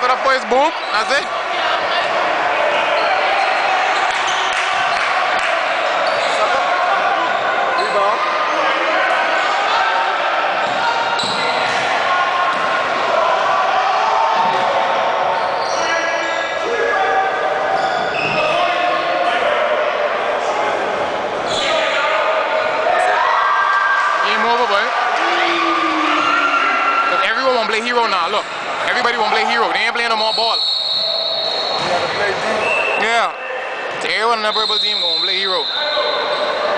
Another first boom. That's it. Play hero now, look. Everybody won't play hero. They ain't playing no more ball. You gotta play deep. Yeah. Everyone in the purple team gonna play hero.